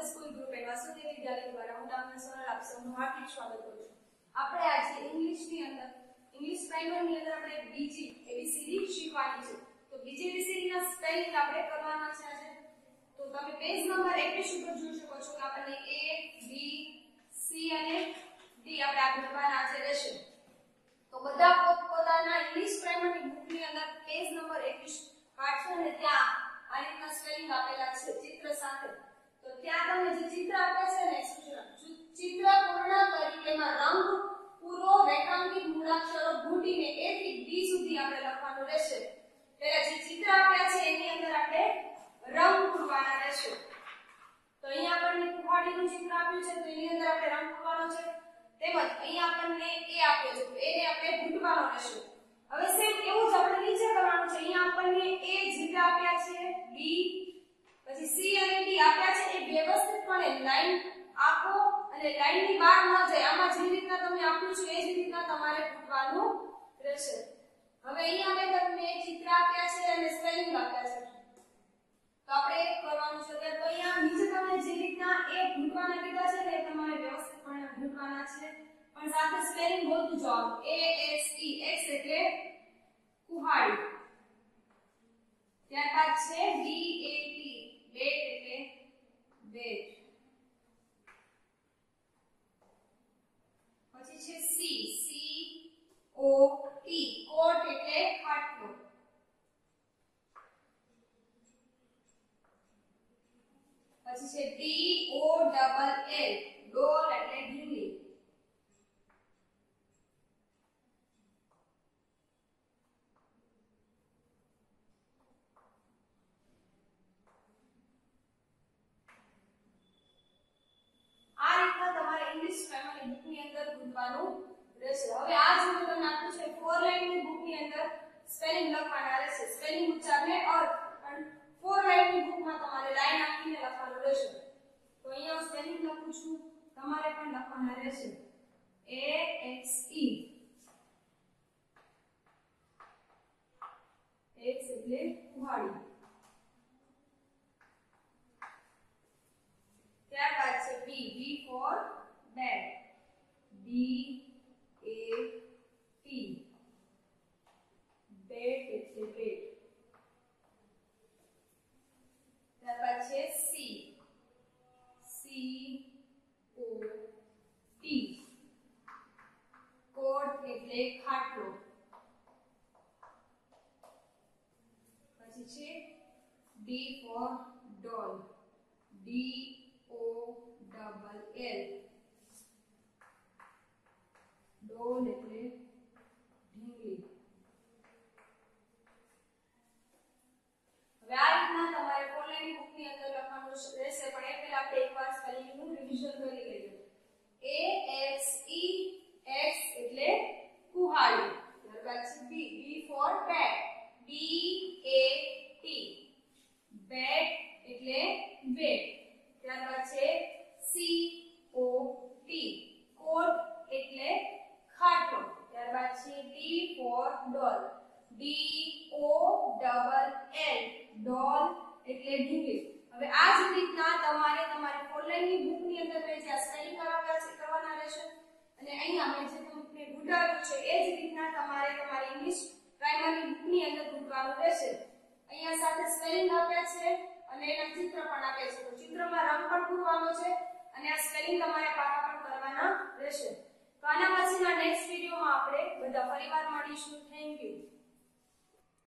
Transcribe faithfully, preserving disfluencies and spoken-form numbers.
School group and Vasudev વિદ્યાલય દ્વારા હું તમને સોનલ આપ સૌનું હાર્દિક સ્વાગત કરું છું. આપણે આજે ઇંગ્લિશની અંદર ઇંગ્લિશ પ્રાઇમરની અંદર આપણે બીજી એબીસીડી શીખવાની છે. તો બીજી એબીસીડી ના સ્પેલિંગ આપણે કરવાના છે આજે. તો તમે પેજ નંબર એકવીસ ઉપર જોઈ શકો છો કે આપણને A B C અને D આપણે આ ગણવાના છે રહેશે. તો બધા પોતપોતાના ઇંગ્લિશ પ્રાઇમરની બુકની અંદર પેજ નંબર એકવીસ કાઢશો અને ત્યાં આ રીતના સ્પેલિંગ આપેલા છે ચિત્ર સાથે. તો ત્યાં તમને જે ચિત્ર આપે છે ને સૂચના ચિત્ર પૂર્ણ કરી તેમાં રંગ પૂરો રેખાંકિત મૂળાક્ષરો ઘૂંટીને A થી D સુધી આપણે લખવાનું રહેશે. પહેલા જે ચિત્ર આપ્યા છે એની અંદર આપણે રંગ પૂરવાના રહેશે. તો અહીંયા આપણને કુહાડીનું ચિત્ર આપ્યું છે તો એની અંદર આપણે રંગ પૂરવાનો છે. તેમજ અહીંયા આપણને A આપ્યો છે તો એને આપણે ઘૂંટવાનો રહેશે. હવે સેમ એવું જ આપણે નીચે કરવાનું છે. અહીંયા આપણને A ચિત્ર આપ્યા છે, B પછી C અને D આપ્યા છે એ વ્યવસ્થિતપણે લાઈન આપો અને લાઈન ની બહાર ન જાય. આમાં જે રીતના તમે આપ્યું છે એ જ રીતના તમારે ઘૂંટવાનું રહેશે. હવે અહીંયા મેં તમને ચિત્ર આપ્યા છે અને સ્પેલિંગ આપ્યા છે. તો આપણે એક કરવાનું છે. તો અહીંયા નીચે તમને જે રીતના એ ઘૂંટવાના કીધા છે ને તમારે વ્યવસ્થિતપણે ઘૂંટવાના છે. પણ સાથે સ્પેલિંગ બોલતું જવાનું. A S E X એટલે કુહાડી. ત્યારબાદ છે B A T બેટ એટલે બેટ. પછી છે C C O T કોટ એટલે ખાટલો. પછી છે D O double L ડોલ એટલે ઢીંગલી. આ રીતના તમારે ઇંગ્લિશ પ્રાઇમરી બુકની અંદર ગૂંથવાનું રહેશે. હવે આ જે મેં તમને આપ્યું છે ફોર લાઈનની બુકની અંદર સ્પેલિંગ લખવાના રહેશે. સ્પેલિંગ ઉચ્ચારને અર્થ અને ફોર લાઈનની બુકમાં તમારે લાઈન આપીને લખવાનું રહેશે. તો અહીંયા હું સ્પેલિંગ લખું છું, તમારે પણ લખવાના રહેશે. A X E X એટલે કુહાડી. ત્યારબાદ છે B B for bed B A T બેટ એટલે બેટ. ત્યારબાદ છે C C O T કોટ એટલે ખાટલો. પછી છે D for doll D O double L ડોલ એટલે ઢીંગલી. હવે આ રીતના તમારે ફોરલાઈન બુકની અંદર લખવાનું રહેશે. પણ એ પહેલા આપણે એકવાર સ્પેલિંગનું રિવિઝન કરી લઈએ. A X E X એટલે કુહાડી. ત્યારબાદ છે B B for bed B A T બેટ એટલે બેટ. ત્યારબાદ છે C O T કોટ એટલે ખાટલો. ત્યારબાદ છે D for doll D O double L ડોલ એટલે ઢીંગલી. હવે આ જ રીતના તમારે તમારી ફોર લાઈનની બુકની અંદર મેં જે સ્પેલિંગ કરાવ્યા છે કરવાના રહેશે. અને અહીંયા મેં જે તમને ગુંડાવ્યું છે એ જ રીતના તમારે તમારી ઇંગ્લિશ પ્રાઇમરી બુકની અંદર ગુંડવાનું રહેશે. અહીંયા સાથે સ્પેલિંગ આપ્યા છે અને એના ચિત્ર પણ આપ્યા છે. તો ચિત્રમાં રંગ પણ પૂરવાનો છે અને આ સ્પેલિંગ તમારે પાકા પણ કરવાના રહેશે. તો આના પછીના નેક્સ્ટ વિડિયોમાં આપણે બધા ફરીવાર મળીશું. Thank you.